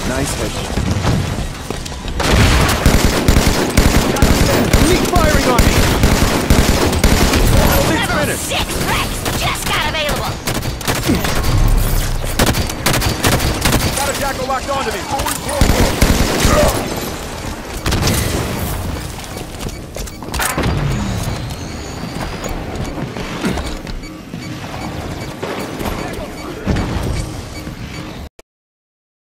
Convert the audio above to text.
Nice headshot. Keep firing on me! Level 6 Rex just got available! Got a Jackal locked onto me!